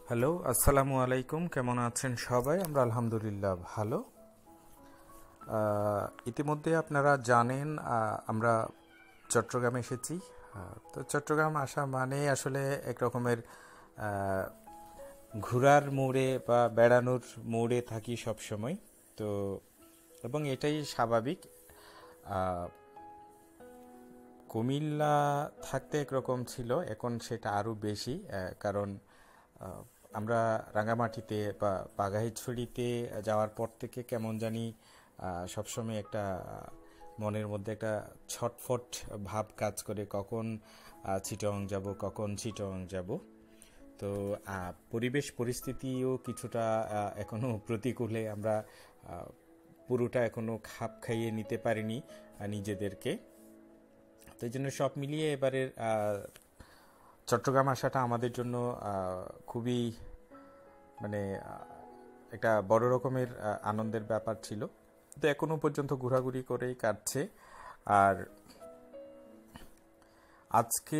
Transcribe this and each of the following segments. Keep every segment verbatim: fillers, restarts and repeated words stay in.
Hello, আসসালামু আলাইকুম। কেমন আছেন সবাই? আমরা আলহামদুলিল্লাহ ভালো। আহ, ইতিমধ্যে আপনারা জানেন আহ, আমরা চট্টগ্রাম এসেছি। আহ, তো চট্টগ্রাম আসা মানে আসলে এক রকমের আহ, ঘোরার মোড়ে বা বেড়ানোর মোড়ে থাকি সব সময়। তো এবং এটাই স্বাভাবিক। আহ, কুমিল্লা থাকতে একরকম ছিল, এখন সেটা আরও বেশি। আহ, কারণ আহ, আমরা রাঙামাটিতে বা বাঘাইছড়িতে যাওয়ার পর থেকে কেমন জানি আহ, সবসময় একটা আহ, মনের মধ্যে একটা ছটফট ভাব কাজ করে, কখন আহ, চিটং যাব, কখন চিটং যাব। তো আহ, পরিবেশ পরিস্থিতিও কিছুটা আহ, এখনো প্রতিকূলে, আমরা আহ, পুরোটা এখনো খাপ খাইয়ে নিতে পারিনি আহ, নিজেদেরকে। তো এই জন্য সব মিলিয়ে এবারের আহ, চট্টগ্রাম আসাটা আমাদের জন্য আহ, খুবই মানে আহ, একটা বড় রকমের আহ, আনন্দের ব্যাপার ছিল। তো এখনো পর্যন্ত ঘোরাঘুরি করেই কাটছে। আর আজকে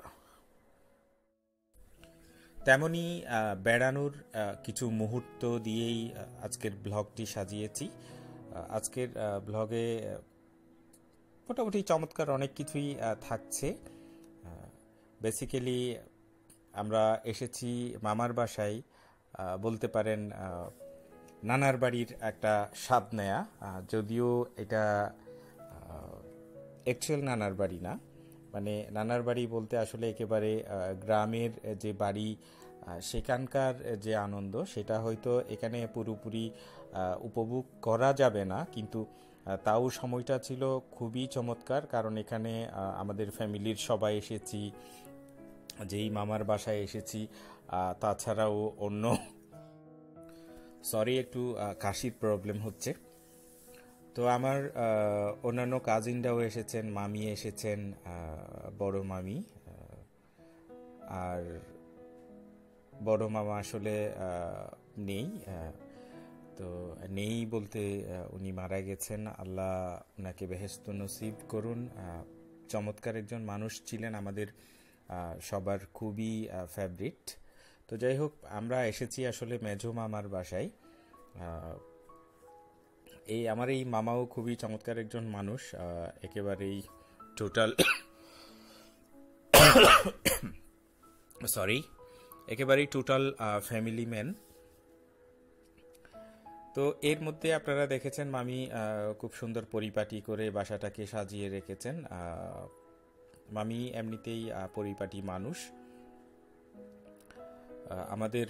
তেমনই আহ, বেড়ানোর আহ, কিছু মুহূর্ত দিয়েই আহ, আজকের ব্লগটি সাজিয়েছি। আহ, আজকের আহ, ব্লগে আহ, মোটামুটি চমৎকার অনেক কিছুই আহ, থাকছে। বেসিক্যালি আমরা এসেছি মামার বাসায়, আহ, বলতে পারেন আহ, নানার বাড়ির একটা স্বাদ নেয়া। আহ, যদিও এটা অ্যাকচুয়াল নানার বাড়ি না, মানে নানার বাড়ি বলতে আসলে একেবারে আহ, গ্রামের যে বাড়ি, আহ, সেখানকার যে আনন্দ সেটা হয়তো এখানে পুরোপুরি আহ, উপভোগ করা যাবে না, কিন্তু আহ, তাও সময়টা ছিল খুবই চমৎকার। কারণ এখানে আহ, আমাদের ফ্যামিলির সবাই এসেছি, যেই মামার বাসায় এসেছি। আহ, তাছাড়াও অন্য, সরি একটু আহ, কাশির প্রবলেম হচ্ছে। তো আমার আহ, অন্যান্য কাজিনরাও এসেছেন, মামি এসেছেন, আহ, বড় মামি। আহ, আর বড় মামা আসলে আহ, নেই। আহ, তো নেই বলতে আহ, উনি মারা গেছেন, আল্লাহ ওনাকে বেহেশত নসিব করুন। আহ, চমৎকার একজন মানুষ ছিলেন, আমাদের আহ, সবার খুবই ফেভারিট। তো যাই হোক, আমরা এসেছি আসলে মেজো মামার বাসায়। আহ, এই আমার এই মামাও খুবই চমৎকার একজন মানুষ, আহ, একেবারেই টোটাল সরি একেবারেই টোটাল ফ্যামিলি ম্যান। তো এর মধ্যে আপনারা দেখেছেন মামি আহ, খুব সুন্দর পরিপাটি করে বাসাটাকে সাজিয়ে রেখেছেন। আহ, মামি এমনিতেই আহ, পরিপাটি মানুষ। আহ, আমাদের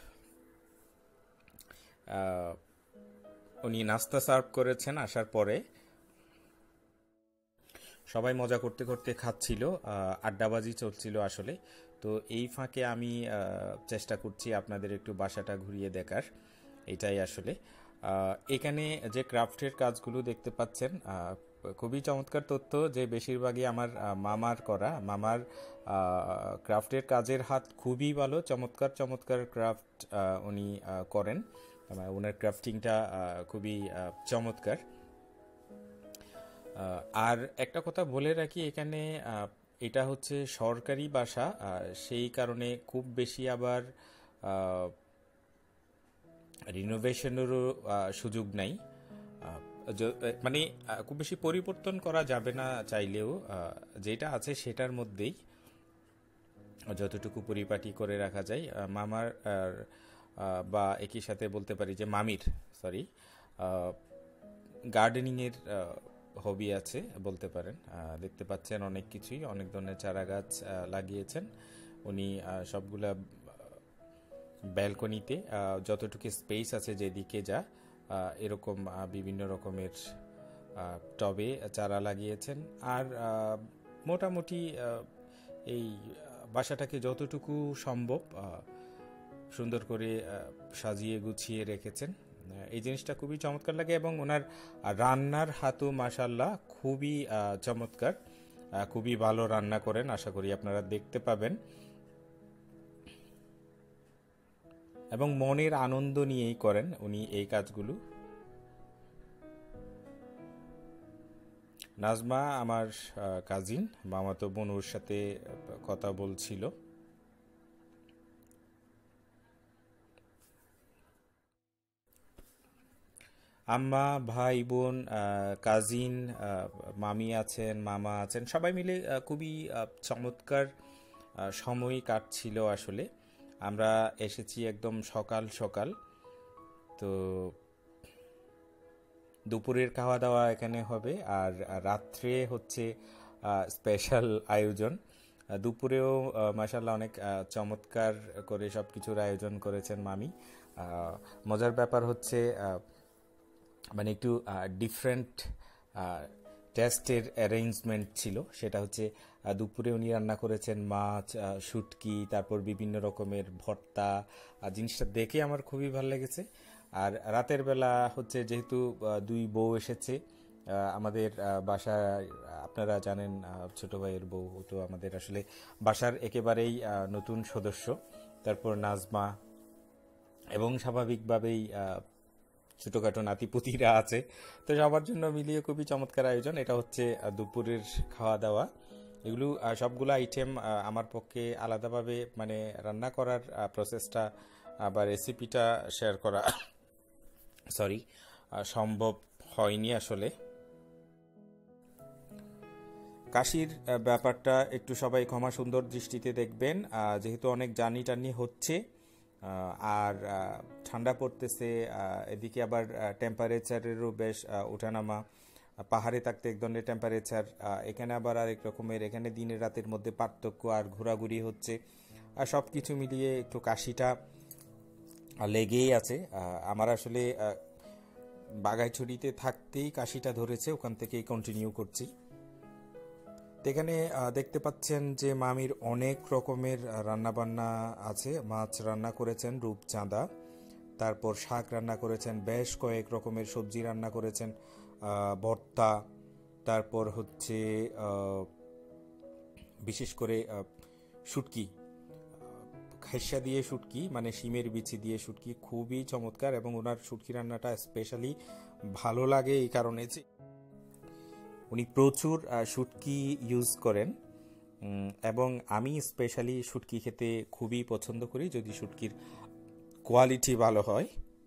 আহ, উনি নাস্তা সার্ভ করেছেন আসার পরে। সবাই মজা করতে করতে খাচ্ছিল, আহ, আড্ডাবাজি চলছিল আসলে। তো এই ফাঁকে আমি আহ, চেষ্টা করছি আপনাদের একটু বাসাটা ঘুরিয়ে দেখার। এটাই আসলে আহ, এখানে যে ক্রাফটের কাজগুলো দেখতে পাচ্ছেন, আহ, খুবই চমৎকার তথ্য যে বেশিরভাগই আমার আহ, মামার করা। মামার ক্রাফটের কাজের হাত খুবই ভালো, চমৎকার চমৎকার ক্রাফট উনি আহ, করেন। আহ, ওনার ক্রাফটিংটা আহ, খুবই আহ, চমৎকার। আহ, আর একটা কথা বলে রাখি, এখানে আহ, এটা হচ্ছে সরকারি বাসা, আহ, সেই কারণে খুব বেশি আবার রিনোভেশনেরও সুযোগ নাই। আহ, য- মানে আহ, খুব বেশি পরিবর্তন করা যাবে না চাইলেও, আহ, যেটা আছে সেটার মধ্যেই যতটুকু পরিপাটি করে রাখা যায়। আহ, মামার আর, আহ, বা একই সাথে বলতে পারি যে মামির, সরি, গার্ডেনিংয়ের হবি আছে বলতে পারেন। আহ, দেখতে পাচ্ছেন অনেক কিছুই, অনেক ধরনের চারা গাছ আহ, লাগিয়েছেন উনি। আহ, সবগুলা ব্যালকনিতে যতটুকু স্পেস আছে যেদিকে যা, আহ, এরকম আহ, বিভিন্ন রকমের আহ, টবে চারা লাগিয়েছেন। আর আহ, মোটামুটি আহ, এই বাসাটাকে যতটুকু সম্ভব আহ, সুন্দর করে আহ, সাজিয়ে গুছিয়ে রেখেছেন। আহ, এই জিনিসটা খুবই চমৎকার লাগে, এবং ওনার আহ, রান্নার হাতও মাশাল্লাহ খুবই আহ, চমৎকার। আহ, খুবই ভালো রান্না করেন, আশা করি আপনারা দেখতে পাবেন। এবং মনের আনন্দ নিয়েই করেন উনি এই কাজগুলো। নাজমা আমার কাজিন, মামাতো বোন, ওর সাথে কথা বলছিল। আম্মা, ভাই, বোন, কাজিন, মামি আছেন, মামা আছেন, সবাই মিলে আহ, খুবই আহ, চমৎকার আহ, সময় কাটছিল আসলে। আমরা এসেছি একদম সকাল সকাল। তো দুপুরের খাওয়া দাওয়া এখানে হবে, আর রাত্রে হচ্ছে স্পেশাল আয়োজন। আহ, দুপুরেও মাশাল্লাহ অনেক আহ, চমৎকার করে সব কিছুর আয়োজন করেছেন মামি। আহ, মজার ব্যাপার হচ্ছে আহ, মানে একটু ডিফারেন্ট টেস্টের অ্যারেঞ্জমেন্ট ছিল। সেটা হচ্ছে আহ, দুপুরে উনি রান্না করেছেন মাছ, আহ, শুটকি, তারপর বিভিন্ন রকমের ভর্তা। আর জিনিসটা দেখে আমার খুবই ভালো লেগেছে। আর রাতের বেলা হচ্ছে যেহেতু আহ, দুই বউ এসেছে আহ, আমাদের আহ, বাসায়, আপনারা জানেন আহ, ছোট ভাইয়ের বউ তো আমাদের আসলে বাসার একেবারেই আহ, নতুন সদস্য। তারপর নাজমা, এবং স্বাভাবিকভাবেই আহ, ছোটখাটো নাতিপুতিরা আছে। তো সবার জন্য মিলিয়ে খুবই চমৎকার আয়োজন। এটা হচ্ছে আহ, দুপুরের খাওয়া দাওয়া। এগুলো আহ, সবগুলো আইটেম আমার পক্ষে আলাদাভাবে মানে রান্না করার প্রসেসটা বা রেসিপিটা শেয়ার করা সরি সম্ভব হয়নি আসলে। কাশির আহ, ব্যাপারটা একটু সবাই ক্ষমা সুন্দর দৃষ্টিতে দেখবেন, আহ, যেহেতু অনেক জার্নি টার্নি হচ্ছে, আহ, আর আহ, ঠান্ডা পড়তেছে, আহ, এদিকে আবার টেম্পারেচারেরও বেশ আহ, ওঠানামা। পাহাড়ে থাকতে এক ধরনের টেম্পারেচার, এখানে আবার আরেক রকমের, এখানে দিনের রাতের মধ্যে পার্থক্য, আর ঘোরাঘুরি হচ্ছে, আর সব কিছু মিলিয়ে একটু কাশিটা লেগেই আছে। আহ, আমার আসলে আহ, বাঘাইছড়িতে থাকতেই কাশিটা ধরেছে, ওখান থেকেই কন্টিনিউ করছি। তো এখানে আহ, দেখতে পাচ্ছেন যে মামির অনেক রকমের রান্না বান্না আছে। মাছ রান্না করেছেন রূপচাঁদা, তারপর শাক রান্না করেছেন, বেশ কয়েক রকমের সবজি রান্না করেছেন, আহ, ভর্তা, তারপর হচ্ছে আহ, বিশেষ করে আহ, শুটকি, খেসা দিয়ে শুটকি, মানে শিমের বিচি দিয়ে শুটকি, খুবই চমৎকার। এবং ওনার শুটকি রান্নাটা স্পেশালি ভালো লাগে এই কারণে যে উনি প্রচুর আহ, শুটকি ইউজ করেন। উম, এবং আমি স্পেশালি শুটকি খেতে খুবই পছন্দ করি যদি শুটকির কোয়ালিটি ভালো হয়।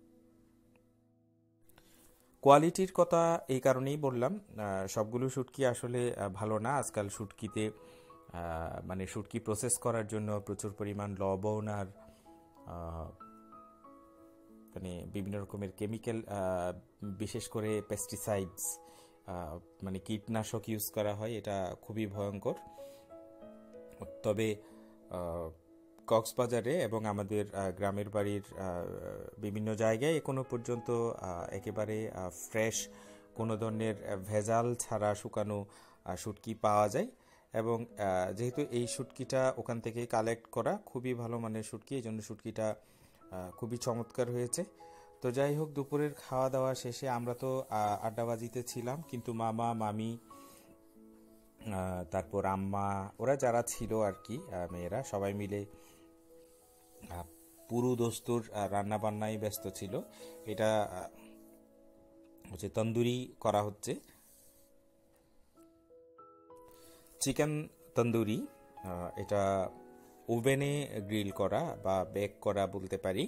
কোয়ালিটির কথা এই কারণেই বললাম, আহ, সবগুলো শুটকি আসলে আহ, ভালো না। আজকাল শুটকিতে আহ, মানে শুটকি প্রসেস করার জন্য প্রচুর পরিমাণ লবণ আর আহ, মানে বিভিন্ন রকমের কেমিক্যাল, বিশেষ করে পেস্টিসাইডস, মানে কীটনাশক ইউজ করা হয়। এটা খুবই ভয়ঙ্কর। তবে আহ, কক্সবাজারে এবং আমাদের আহ, গ্রামের বাড়ির আহ, বিভিন্ন জায়গায় এখনো পর্যন্ত আহ, একেবারে ফ্রেশ কোনো ধরনের আহ, ভেজাল ছাড়া শুকানো আহ, শুটকি পাওয়া যায়। এবং আহ, যেহেতু এই শুটকিটা ওখান থেকে কালেক্ট করা, খুবই ভালো মানের শুটকি, এই জন্য শুটকিটা আহ, খুবই চমৎকার হয়েছে। তো যাই হোক, দুপুরের খাওয়া দাওয়া শেষে আমরা তো আহ, আড্ডাবাজিতে ছিলাম, কিন্তু মামা, মামি, আহ, তারপর আম্মা, ওরা যারা ছিল আর কি, আহ, মেয়েরা সবাই মিলে আহ, পুরো দস্তুর রান্না বান্নায় ব্যস্ত ছিল। এটা আহ, হচ্ছে তন্দুরি করা হচ্ছে, চিকেন তন্দুরি। আহ, এটা ওভেনে গ্রিল করা বা বেক করা বলতে পারি।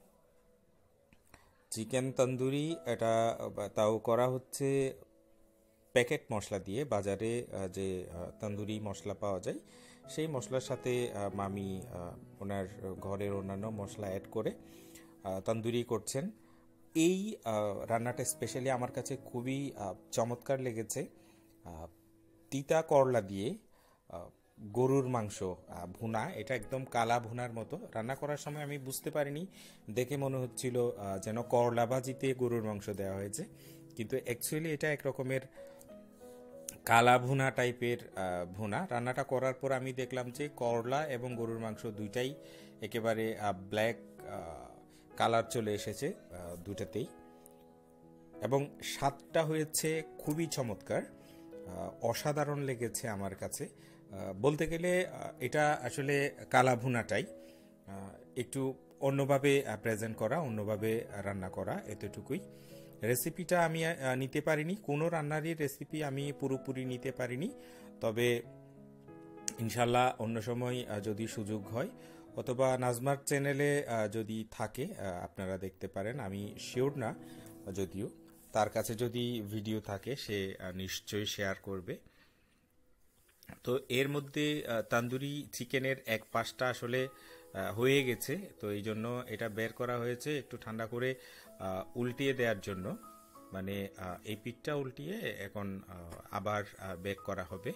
চিকেন তন্দুরি এটা আহ, তাও করা হচ্ছে প্যাকেট মশলা দিয়ে। বাজারে আহ, যে আহ, তন্দুরি মশলা পাওয়া যায়, সেই মশলার সাথে আহ, মামি আহ, ওনার ঘরের অন্যান্য মশলা অ্যাড করে আহ, তন্দুরি করছেন। এই আহ, রান্নাটা স্পেশালি আমার কাছে খুবই আহ, চমৎকার লেগেছে। আহ, তিতা করলা দিয়ে আহ, গরুর মাংস আহ, ভুনা, এটা একদম কালা ভুনার মতো। রান্না করার সময় আমি বুঝতে পারিনি, দেখে মনে হচ্ছিল আহ, যেন করলা ভাজিতে গরুর মাংস দেওয়া হয়েছে, কিন্তু অ্যাকচুয়ালি এটা এক রকমের কালা ভুনা টাইপের আহ, ভুনা। রান্নাটা করার পর আমি দেখলাম যে করলা এবং গরুর মাংস দুইটাই একেবারে ব্ল্যাক কালার চলে এসেছে আহ, দুটাতেই। এবং স্বাদটা হয়েছে খুবই চমৎকার, আহ, অসাধারণ লেগেছে আমার কাছে। আহ, বলতে গেলে আহ, এটা আসলে কালা ভুনাটাই আহ, একটু অন্যভাবে প্রেজেন্ট করা, অন্যভাবে রান্না করা, এতটুকুই। রেসিপিটা আমি আহ, নিতে পারিনি, কোনো রান্নারই রেসিপি আমি পুরোপুরি নিতে পারিনি। তবে ইনশাল্লাহ অন্য সময় আহ, যদি সুযোগ হয়, অথবা নাজমার চ্যানেলে আহ, যদি থাকে আহ, আপনারা দেখতে পারেন। আমি শিওর না যদিও। তার কাছে যদি ভিডিও থাকে সে আহ, নিশ্চয়ই শেয়ার করবে। তো এর মধ্যে আহ, তান্দুরি চিকেনের এক পাশটা আসলে আহ, হয়ে গেছে, তো এই জন্য এটা বের করা হয়েছে একটু ঠান্ডা করে আহ, উল্টিয়ে দেওয়ার জন্য। মানে আহ, এই পিঠটা উল্টিয়ে এখন আহ, আবার বেক করা হবে।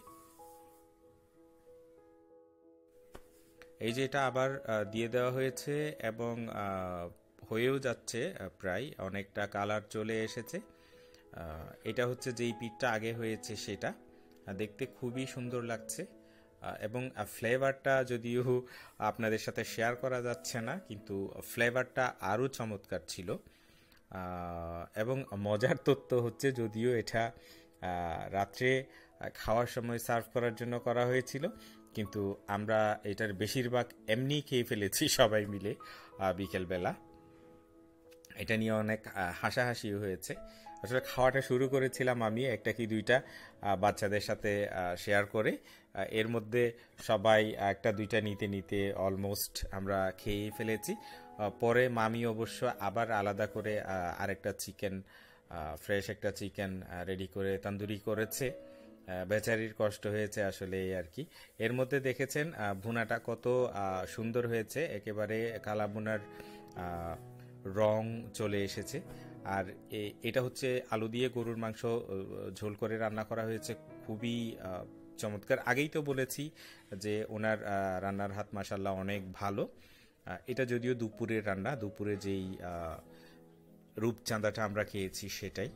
এই যে এটা আবার আহ, দিয়ে দেওয়া হয়েছে এবং আহ, হয়েও যাচ্ছে, আহ, প্রায় অনেকটা কালার চলে এসেছে। আহ, এটা হচ্ছে যেই পিঠটা আগে হয়েছে সেটা আহ, দেখতে খুবই সুন্দর লাগছে। আহ, এবং ফ্লেভারটা যদিও আপনাদের সাথে শেয়ার করা যাচ্ছে না, কিন্তু ফ্লেভারটা আরও চমৎকার ছিল। আহ, এবং মজার তথ্য হচ্ছে যদিও এটা আহ, রাত্রে খাওয়ার সময় সার্ভ করার জন্য করা হয়েছিল, কিন্তু আমরা এটার বেশিরভাগ এমনি খেয়ে ফেলেছি সবাই মিলে আহ, বিকেলবেলা। এটা নিয়ে অনেক আহ, হাসাহাসিও হয়েছে। আসলে খাওয়াটা শুরু করেছিলাম আমি একটা কি দুইটা আহ, বাচ্চাদের সাথে শেয়ার করে। আহ, এর মধ্যে সবাই একটা দুইটা নিতে নিতে অলমোস্ট আমরা খেয়েই ফেলেছি। আহ, পরে মামি অবশ্য আবার আলাদা করে আহ, আরেকটা চিকেন, ফ্রেশ একটা চিকেন রেডি করে তান্দুরি করেছে। আহ, বেচারির কষ্ট হয়েছে আসলে এই আর কি। এর মধ্যে দেখেছেন আহ, ভুনাটা কত আহ, সুন্দর হয়েছে, একেবারে কালা ভুনার আহ, রং চলে এসেছে। আর এ- এটা হচ্ছে আলু দিয়ে গরুর মাংস আহ, ঝোল করে রান্না করা হয়েছে, খুবই আহ, চমৎকার। আগেই তো বলেছি যে ওনার আহ, রান্নার হাত মাশাল্লাহ অনেক ভালো। আহ, এটা যদিও দুপুরের রান্না, দুপুরে যেই আহ, রূপচাঁদাটা আমরা খেয়েছি সেটাই।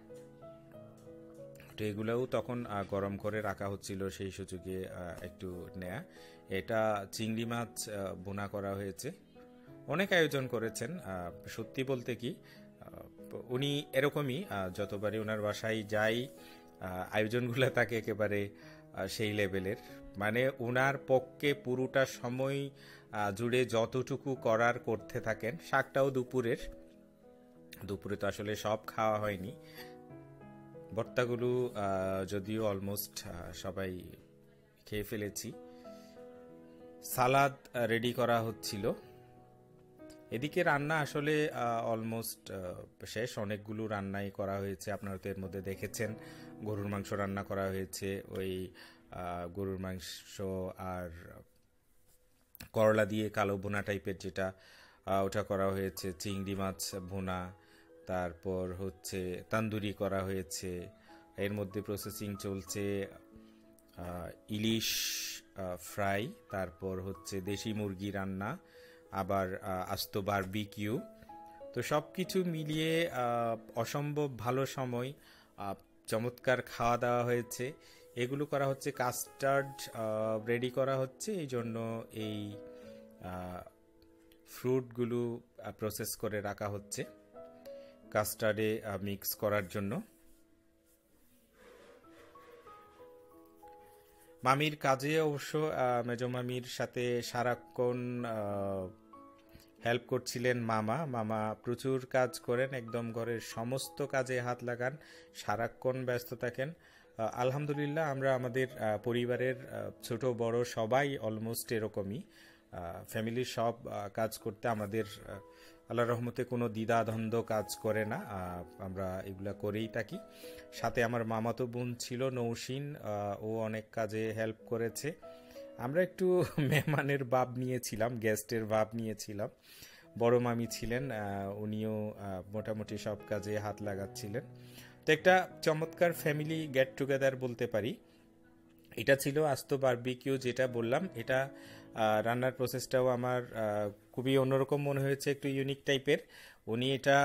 তো এগুলোও তখন আহ, গরম করে রাখা হচ্ছিল, সেই সুযোগে আহ, একটু নেয়া। এটা চিংড়ি মাছ আহ, ভুনা করা হয়েছে। অনেক আয়োজন করেছেন, আহ, সত্যি বলতে কি আহ, উনি এরকমই, আহ, যতবারই ওনার বাসায় যাই আহ, আয়োজনগুলো তাকে একেবারে আহ, সেই লেভেলের। মানে ওনার পক্ষে পুরোটা সময় আহ, জুড়ে যতটুকু করার করতে থাকেন। শাকটাও দুপুরের, দুপুরে তো আসলে সব খাওয়া হয়নি। ভর্তাগুলো আহ, যদিও অলমোস্ট সবাই খেয়ে ফেলেছি। সালাদ রেডি করা হচ্ছিল। এদিকে রান্না আসলে অলমোস্ট শেষ, অনেকগুলো রান্নাই করা হয়েছে। আপনারা তো এর মধ্যে দেখেছেন গরুর মাংস রান্না করা হয়েছে, ওই আহ, গরুর মাংস আর করলা দিয়ে কালো ভুনা টাইপের যেটা, আহ, ওটা করা হয়েছে। চিংড়ি মাছ ভুনা, তারপর হচ্ছে তান্দুরি করা হয়েছে। এর মধ্যে প্রসেসিং চলছে আহ, ইলিশ আহ, ফ্রাই, তারপর হচ্ছে দেশি মুরগি রান্না, আবার আহ, আস্ত বারবিকিউ। তো সব কিছু মিলিয়ে আহ, অসম্ভব ভালো সময়, আহ, চমৎকার খাওয়া দাওয়া হয়েছে। এগুলো করা হচ্ছে, কাস্টার্ড রেডি করা হচ্ছে, এই জন্য এই ফ্রুটগুলো প্রসেস করে রাখা হচ্ছে কাস্টার্ডে মিক্স করার জন্য। মামির কাজে অবশ্য আহ, মেজো মামির সাথে সারাক্ষণ হেল্প করছিলেন মামা। মামা প্রচুর কাজ করেন, একদম ঘরের সমস্ত কাজে হাত লাগান, সারাক্ষণ ব্যস্ত থাকেন। আহ, আলহামদুলিল্লাহ আমরা আমাদের আহ, পরিবারের আহ, ছোট বড় সবাই অলমোস্ট এরকমই। ফ্যামিলির সব আহ, কাজ করতে আমাদের আহ, আল্লাহর রহমতে কোনো দ্বিধাদ্বন্দ্ব কাজ করে না। আহ, আমরা এগুলা করেই থাকি। সাথে আমার মামাতো বোন ছিল নৌসিন, আহ, ও অনেক কাজে হেল্প করেছে। আমরা একটু মেহমানের ভাব নিয়েছিলাম, গেস্টের ভাব নিয়েছিলাম। বড় মামি ছিলেন, আহ, উনিও আহ, মোটামুটি সব কাজে হাত লাগাচ্ছিলেন। তো একটা চমৎকার ফ্যামিলি গেট টুগেদার বলতে পারি। এটা ছিল আস্ত বারবিকিউ যেটা বললাম। এটা আহ, রান্নার প্রসেসটাও আমার আহ, খুবই অন্যরকম মনে হয়েছে, একটু ইউনিক টাইপের। উনি এটা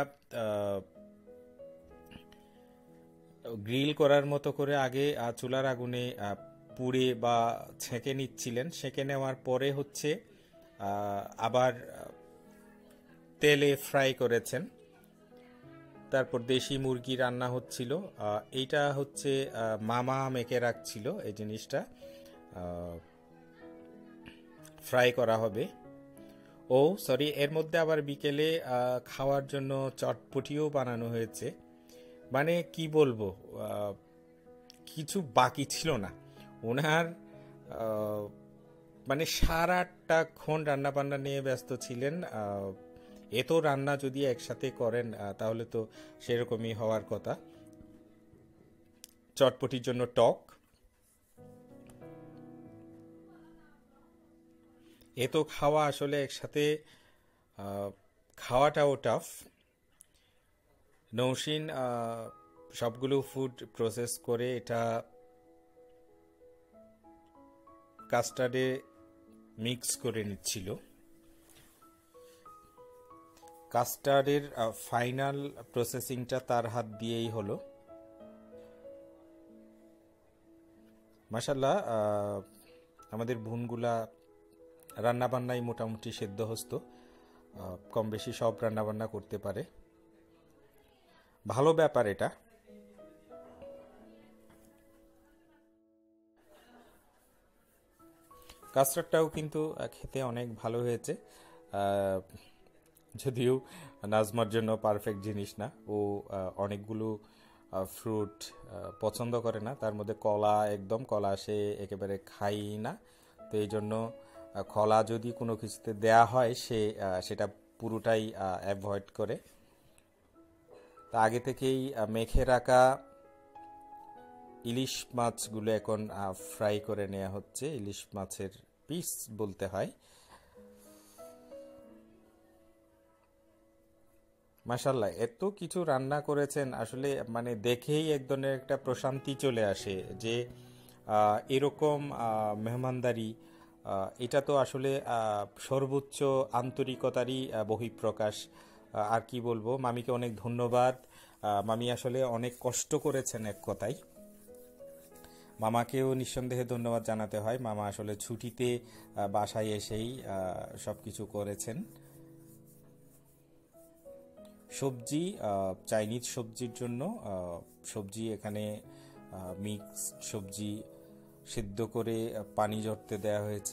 গ্রিল করার মতো করে আগে আহ, চুলার আগুনে আহ, পুড়ে বা ছেঁকে নিচ্ছিলেন। সেঁকে নেওয়ার পরে হচ্ছে আহ, আবার আহ, তেলে ফ্রাই করেছেন। তারপর দেশি মুরগি রান্না হচ্ছিল। আহ, এইটা হচ্ছে আহ, মামা মেখে রাখছিল এই জিনিসটা, ফ্রাই করা হবে। ও সরি, এর মধ্যে আবার বিকেলে আহ, খাওয়ার জন্য চটপটিও বানানো হয়েছে। মানে কি বলবো, আহ, কিছু বাকি ছিল না ওনার। আহ, মানে সারাটা ক্ষণ রান্না বান্না নিয়ে ব্যস্ত ছিলেন। আহ, এত রান্না যদি একসাথে করেন আহ, তাহলে তো সেরকমই হওয়ার কথা। চটপটির জন্য টক, এত খাওয়া আসলে একসাথে আহ, খাওয়াটাও টাফ। নৌসিন আহ, সবগুলো ফুড প্রসেস করে এটা কাস্টার্ডে মিক্স করে নিচ্ছিল। কাস্টার্ডের ফাইনাল প্রসেসিংটা তার হাত দিয়েই হলো। মাশাল্লাহ, আহ, আমাদের বোনগুলা রান্নাবান্নায় মোটামুটি সেদ্ধহস্ত, আহ, কম বেশি সব রান্নাবান্না করতে পারে। ভালো ব্যাপার এটা। কাস্টার্ডটাও কিন্তু আহ, খেতে অনেক ভালো হয়েছে। আহ, যদিও নাজমার জন্য পারফেক্ট জিনিস না, ও আহ, অনেকগুলো ফ্রুট পছন্দ করে না, তার মধ্যে কলা, একদম কলা সে একেবারে খাই না। তো এই জন্য আহ, কলা যদি কোনো কিছুতে দেয়া হয় সে আহ, সেটা পুরোটাই অ্যাভয়েড করে। তা আগে থেকেই আহ, মেখে রাখা ইলিশ মাছগুলো এখন ফ্রাই করে নেওয়া হচ্ছে, ইলিশ মাছের পিস বলতে হয়। মাশাল্লাহ, এত কিছু রান্না করেছেন আসলে, মানে দেখেই এক ধরনের একটা প্রশান্তি চলে আসে যে আহ, এরকম আহ, মেহমানদারি, আহ, এটা তো আসলে আহ, সর্বোচ্চ আন্তরিকতারই আহ, বহিঃপ্রকাশ। আহ, আর কি বলবো, মামিকে অনেক ধন্যবাদ। আহ, মামি আসলে অনেক কষ্ট করেছেন এক কথায়। মামাকেও নিঃসন্দেহে ধন্যবাদ জানাতে হয়, মামা আসলে ছুটিতে আহ, বাসায় এসেই সব কিছু করেছেন। সবজি, আহ, চাইনিজ সবজির জন্য আহ, সবজি এখানে মিক্স সবজি সিদ্ধ করে আহ, পানি ঝরতে দেওয়া হয়েছে।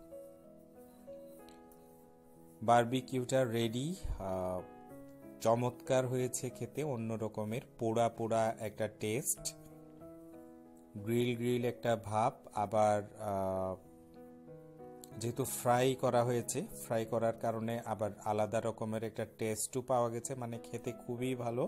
বারবিকিউটা রেডি। চমৎকার হয়েছে খেতে, অন্য রকমের পোড়া পোড়া একটা টেস্ট, গ্রিল গ্রিল একটা ভাব। আবার আহ, যেহেতু ফ্রাই করা হয়েছে, ফ্রাই করার কারণে আবার আলাদা রকমের একটা টেস্টও পাওয়া গেছে, মানে খেতে খুবই ভালো।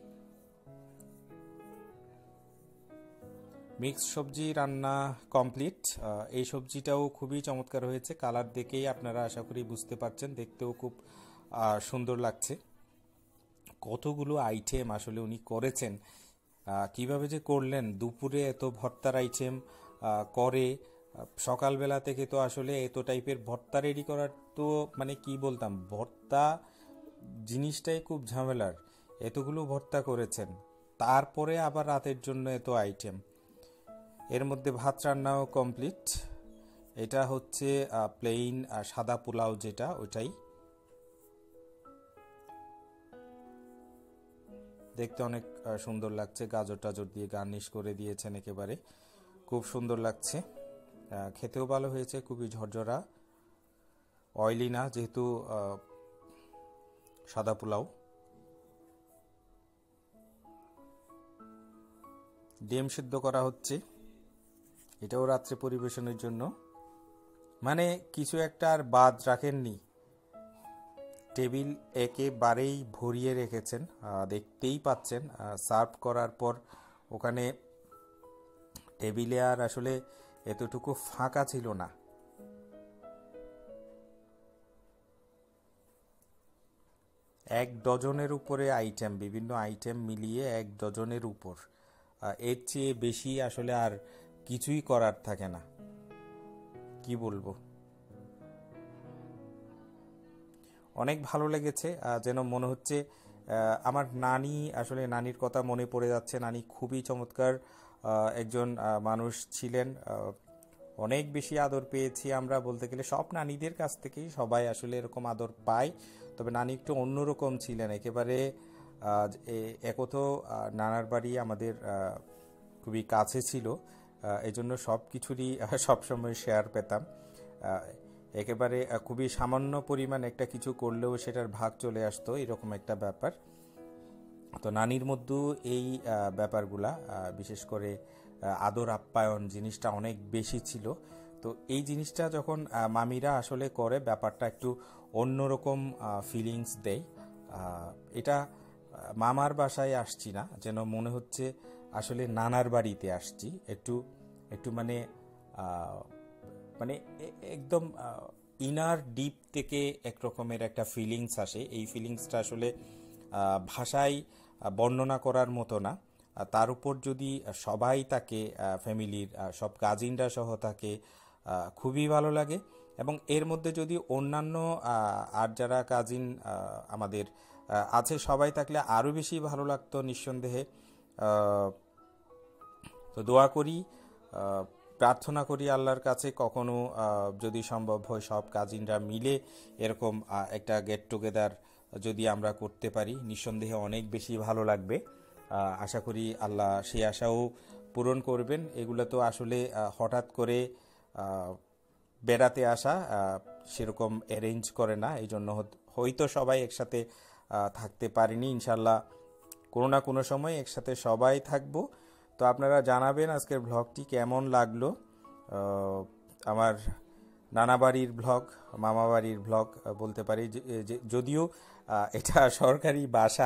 মিক্স সবজি রান্না কমপ্লিট। এই সবজিটাও খুবই চমৎকার হয়েছে, কালার দেখেই আপনারা আশা করি বুঝতে পারছেন, দেখতেও খুব আহ, সুন্দর লাগছে। কতগুলো আইটেম আসলে উনি করেছেন, আহ, কিভাবে যে করলেন, দুপুরে এত ভর্তার আইটেম করে, আহ, সকালবেলা থেকে তো আসলে এত টাইপের ভর্তা রেডি করার তো মানে কি বলতাম, ভর্তা জিনিসটাই খুব ঝামেলার। এতগুলো ভর্তা করেছেন, তারপরে আবার রাতের জন্য এত আইটেম। এর মধ্যে ভাত রান্নাও কমপ্লিট। এটা হচ্ছে প্লেইন সাদা পোলাও, যেটা ওটাই দেখতে অনেক আহ, সুন্দর লাগছে, গাজর টাজর দিয়ে গার্নিশ করে দিয়েছেন একেবারে, খুব সুন্দর লাগছে। আহ, খেতেও ভালো হয়েছে, খুবই ঝরঝরা, অয়েলি না, যেহেতু আহ, সাদা পোলাও। ডিম সিদ্ধ করা হচ্ছে, এটাও রাত্রে পরিবেশনের জন্য। মানে কিছু একটা আর বাদ রাখেননি, টেবিল একেবারেই ভরিয়ে রেখেছেন। আহ, দেখতেই পাচ্ছেন সার্ভ করার পর ওখানে টেবিলে আর আসলে এতটুকু ফাঁকা ছিল না। এক ডজনের উপরে আইটেম, বিভিন্ন আইটেম মিলিয়ে এক ডজনের উপর। আহ, এর চেয়ে বেশি আসলে আর কিছুই করার থাকে না, কি বলবো। অনেক ভালো লেগেছে, আহ, যেন মনে হচ্ছে আহ, আমার নানি, আসলে নানির কথা মনে পড়ে যাচ্ছে। নানি খুবই চমৎকার আহ, একজন আহ, মানুষ ছিলেন। আহ, অনেক বেশি আদর পেয়েছি আমরা, বলতে গেলে সব নানিদের কাছ থেকেই সবাই আসলে এরকম আদর পায়, তবে নানি একটু অন্যরকম ছিলেন একেবারে। আহ, এ- একতো আহ, নানার বাড়ি আমাদের আহ, খুবই কাছে ছিল, আহ, এই জন্য সব কিছুরই সবসময় শেয়ার পেতাম। আহ, একেবারে আহ, খুবই সামান্য পরিমাণ একটা কিছু করলেও সেটার ভাগ চলে আসতো, এরকম একটা ব্যাপার। তো নানির মধ্যেও এই আহ, ব্যাপারগুলা, আহ, বিশেষ করে আহ, আদর আপ্যায়ন জিনিসটা অনেক বেশি ছিল। তো এই জিনিসটা যখন আহ, মামিরা আসলে করে ব্যাপারটা একটু অন্যরকম ফিলিংস দেয়। আহ, এটা আহ, মামার বাসায় আসছি না, যেন মনে হচ্ছে আসলে নানার বাড়িতে আসছি। একটু একটু মানে আহ, মানে এ- একদম ইনার ডিপ থেকে এক রকমের একটা ফিলিংস আসে। এই ফিলিংসটা আসলে আহ, ভাষায় আহ, বর্ণনা করার মতো না। আর তার উপর যদি সবাই তাকে, ফ্যামিলির সব কাজিনরা সহ তাকে, আহ, খুবই ভালো লাগে। এবং এর মধ্যে যদি অন্যান্য আহ, আর যারা কাজিন আমাদের আহ, আছে সবাই থাকলে আরও বেশি ভালো লাগতো নিঃসন্দেহে। আহ, তো দোয়া করি, আহ, প্রার্থনা করি আল্লাহর কাছে কখনো আহ, যদি সম্ভব হয় সব কাজিনরা মিলে এরকম আহ, একটা গেট টুগেদার যদি আমরা করতে পারি, নিঃসন্দেহে অনেক বেশি ভালো লাগবে। আহ, আশা করি আল্লাহ সেই আশাও পূরণ করবেন। এগুলো তো আসলে আহ, হঠাৎ করে আহ, বেড়াতে আসা, আহ, সেরকম অ্যারেঞ্জ করে না, এই জন্য হয়তো সবাই একসাথে আহ, থাকতে পারিনি। ইনশাল্লাহ কোনো না কোনো সময় একসাথে সবাই থাকবো। তো আপনারা জানাবেন আজকের ব্লগটি কেমন লাগলো। আহ, আমার নানা বাড়ির ব্লগ, মামা বাড়ির ব্লগ বলতে পারি, যে- যে- যদিও আহ, এটা সরকারি বাসা,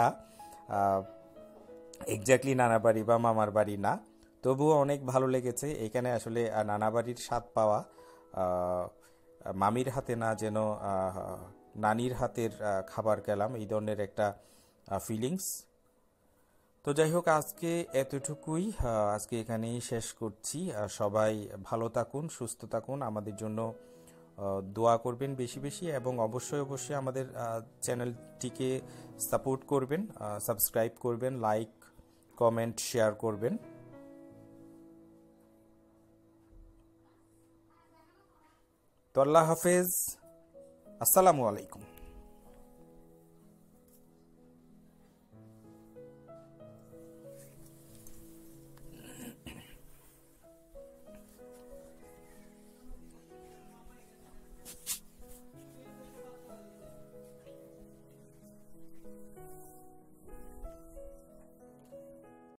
এক্স্যাক্টলি নানা বাড়ি বা মামার বাড়ি না, তবুও অনেক ভালো লেগেছে এখানে আসলে আহ, নানা বাড়ির স্বাদ পাওয়া। আহ, মামির হাতে না, যেন আহ, নানির হাতের আহ, খাবার খেলাম, এই ধরনের একটা ফিলিংস। তো যাই হোক, আজকে এতটুকুই। আহ, আজকে এখানেই শেষ করছি। আহ, সবাই ভালো থাকুন, সুস্থ থাকুন, আমাদের জন্য আহ, দোয়া করবেন বেশি বেশি, এবং অবশ্যই অবশ্যই আমাদের আহ, চ্যানেলটিকে সাপোর্ট করবেন, সাবস্ক্রাইব করবেন, লাইক কমেন্ট শেয়ার করবেন। তো আল্লাহ হাফেজ, আসসালামু আলাইকুম।